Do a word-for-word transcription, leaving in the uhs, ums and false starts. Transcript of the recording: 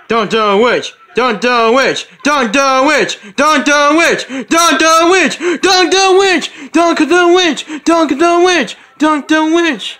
Don't do witch. Don't do witch. Don't do witch. Don't do witch. Don't do witch. Don't do witch. Don't do witch. Don't do witch. Don't do witch.